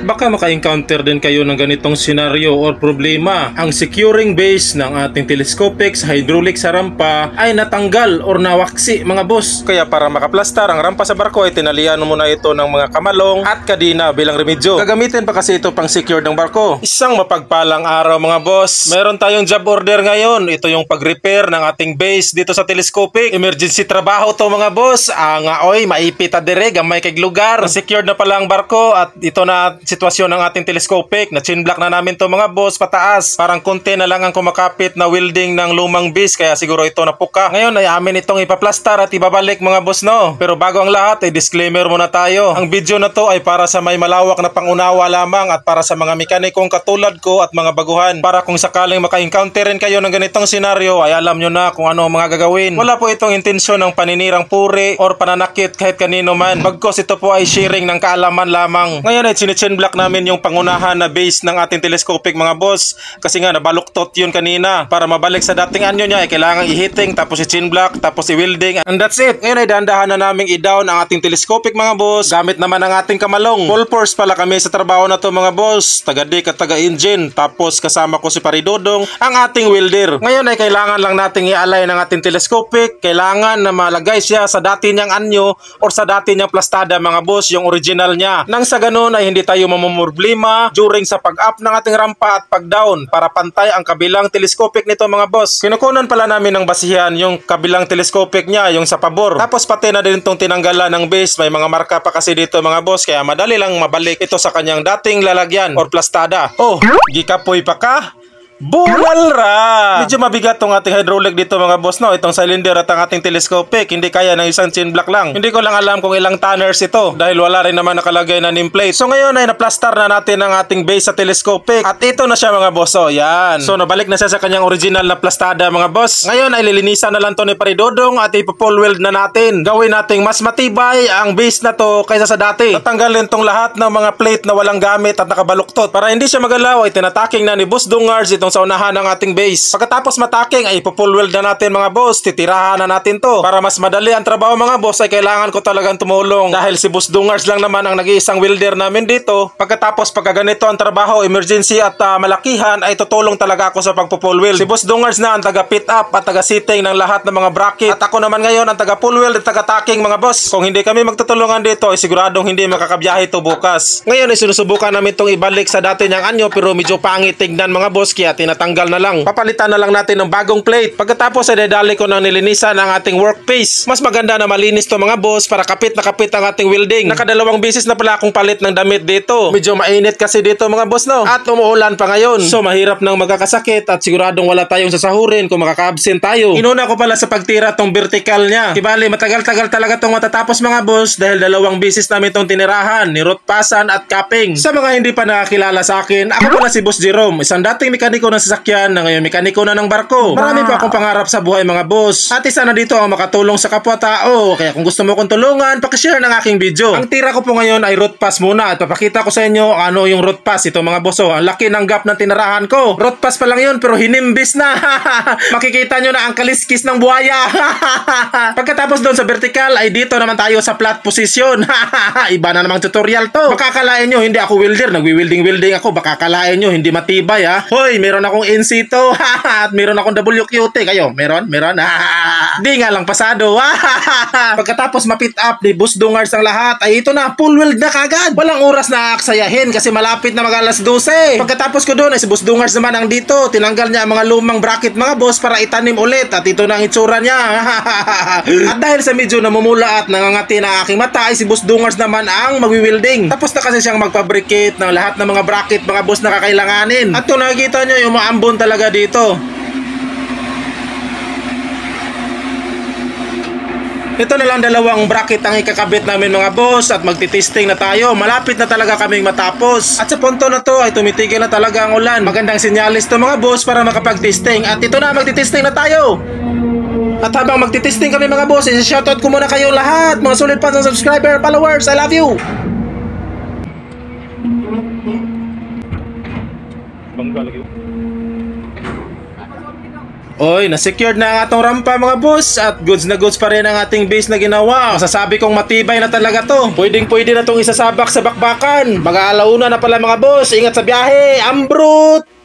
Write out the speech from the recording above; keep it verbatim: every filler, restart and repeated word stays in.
Baka maka-encounter din kayo ng ganitong senaryo or problema. Ang securing base ng ating telescopic sa hydraulic sa rampa ay natanggal or nawaksi mga boss. Kaya para makaplastar ang rampa sa barko ay tinalian muna ito ng mga kamalong at kadina bilang remedyo. Gagamitin pa kasi ito pang secure ng barko. Isang mapagpalang araw mga boss. Meron tayong job order ngayon. Ito yung pag-repair ng ating base dito sa telescopic. Emergency trabaho to mga boss. Ah nga oy, maipit ta dire gamay kay lugar. Secured na pala ang barko at ito na sitwasyon ng ating telescopic. Na chinblock na namin to mga boss pataas. Parang konti na lang ang kumakapit na welding ng lumang base kaya siguro ito napuka. Ngayon ay amin itong ipaplastar at ibabalik mga boss no. Pero bago ang lahat ay disclaimer muna tayo. Ang video na to ay para sa may malawak na pangunawa lamang at para sa mga mekanikong katulad ko at mga baguhan. Para kung sakaling maka-encounter rin kayo ng ganitong senaryo ay alam nyo na kung ano ang mga gagawin. Wala po itong intensyon ng paninirang puri or pananakit kahit kanino man. Bagkos ito po ay sharing ng kaalaman lamang. Ngayon ay sinichinblock namin yung pangunahan na base ng ating telescopic mga boss. Kasi nga nabaluktot yun kanina. Para mabalik sa dating anyo niya ay kailangan i-hitting tapos i-chinblock tapos i-welding. And that's it. Ngayon ay dahan-dahan na naming i-down ang ating telescopic mga boss. Gamit naman ang ating kamalong. Full force pala kami sa trabaho na to mga boss. Taga-dik at taga-engine. Tapos kasama ko si Paridodong ang ating welder. Ngayon ay kailangan lang nating i-align ang ating telescopic. Kailangan na malagay siya sa dati niyang anyo or sa dati niyang plastada mga boss, yung original niya. Nang sa ganun ay hindi tayo mamumroblema during sa pag-up ng ating rampa at pag-down para pantay ang kabilang telescopic nito mga boss. Kinukunan pala namin ng basihan yung kabilang telescopic niya, yung sa pabor. Tapos pati na din itong tinanggalan ng base. May mga marka pa kasi dito mga boss kaya madali lang mabalik ito sa kanyang dating lalagyan or plastada. Oh, gikapoy pa ka? Bulal ra! Medyo mabigat tong ating hydraulic dito mga boss no. Itong cylinder at ang ating telescopic hindi kaya ng isang chinblock lang. Hindi ko lang alam kung ilang tonners ito dahil wala rin naman nakalagay na nameplate. So ngayon ay naplastar na natin ang ating base sa telescopic at ito na siya mga boss. So yan. So nabalik na siya sa kanyang original na plastada mga boss. Ngayon ay lilinisan na lang to ni Paridodong at ipo-full weld na natin. Gawin nating mas matibay ang base na to kaysa sa dati. Tatanggalin tong lahat ng mga plate na walang gamit at nakabaluktot. Para hindi siya magalaw ay tinataking na ni Boss Dungars itong sa unahan ng ating base. Pagkatapos mataking ay ipo-full weld na natin mga boss. Titirahan na natin to. Para mas madali ang trabaho mga boss ay kailangan ko talagang tumulong. Dahil si Boss Dungars lang naman ang nag-iisang welder namin dito. Pagkatapos pagka ganito ang trabaho, emergency at uh, malakihan ay tutulong talaga ako sa pagpo-full weld. Si Boss Dungars na ang taga-pit up at taga-sitting ng lahat ng mga bracket. At ako naman ngayon ang taga-full weld at taga-taking mga boss. Kung hindi kami magtutulungan dito ay siguradong hindi makakabiyahe to bukas. Ngayon ay sinusubukan namin itong ibalik sa dati niyang anyo pero medyo pangit tignan mga boss kaya tinatanggal na lang. Papalitan na lang natin ng bagong plate. Pagkatapos ay dadali ko ng nilinisan ang ating workpiece. Mas maganda na malinis to mga boss para kapit na kapit ang ating welding. Nakadalawang beses na pala akong palit ng damit dito. Medyo mainit kasi dito mga boss no. At umuulan pa ngayon. So mahirap nang magkakasakit at siguradong wala tayong sasahurin kung makaka-absent tayo. Inuna ko pala sa pagtira tong vertical niya. Kibali matagal-tagal talaga tong matatapos mga boss dahil dalawang beses namin tong tinirahan, nirotpasan at capping. Sa mga hindi pa nakakilala sa akin, ako pala si Boss Jerome, isang dating mekaniko ng sasakyan na ngayon mekaniko na ng barko. Marami pa akong pangarap sa buhay mga boss. At isa na dito ang makatulong sa kapwa-tao. Kaya kung gusto mo kong tulungan, pakishare ng aking video. Ang tira ko po ngayon ay root pass muna at papakita ko sa inyo ano yung root pass. Ito mga boss, oh, ang laki ng gap ng tinarahan ko. Root pass pa lang yun pero hinimbis na. Makikita nyo na ang kaliskis ng buhaya. Pagkatapos doon sa vertical ay dito naman tayo sa flat position. Iba na namang tutorial to. Baka kalain nyo hindi ako welder, nagwi-welding-welding ako. Baka kalain nyo hindi matibay ha. Hoy, meron akong N C to. At meron akong W Q T. Kayo, meron? Meron? Di nga lang pasado. Pagkatapos mapit up ni Boss Dungars ang lahat, ay ito na, full weld na kagad. Walang oras na aksayahin kasi malapit na mag alas dose. Pagkatapos ko doon ay si Boss Dungars naman ang dito. Tinanggal niya ang mga lumang bracket mga boss para itanim ulit. At ito na ang itsura niya. At dahil sa medyo namumula at nangangati na aking mata ay si Boss Dungars naman ang magwi-welding. Tapos na kasi siyang magfabricate ng lahat ng mga bracket mga boss na kakailanganin. At kung nakikita nyo yung maambon talaga dito. Ito na lang dalawang bracket ang ikakabit namin mga boss at magtitesting na tayo. Malapit na talaga kaming matapos. At sa punto na to ay tumitigil na talaga ang ulan. Magandang sinyalis to mga boss para makapag-testing. At ito na, magtitesting na tayo. At habang magtitesting kami mga boss, i-shoutout ko muna kayo lahat. Mga solid fans and subscriber, followers, I love you. Bangga lagi. Oy, na-secured na ang atong rampa mga boss at goods na goods pa rin ang ating base na ginawa. Masasabi kong matibay na talaga to. Pwedeng pwede na tong isasabak sa bakbakan. Mga alauna na pala mga boss. Ingat sa biyahe. Ambrut!